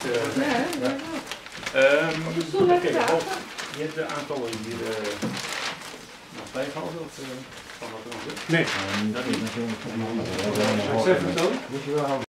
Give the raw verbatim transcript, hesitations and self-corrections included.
Uh, ja, ja. Um, Zo lekker. kijk, je hebt de aantallen hier uh, nog bijgehouden of uh, van wat er nog is? Nee. Dat niet. Moet je wel houden.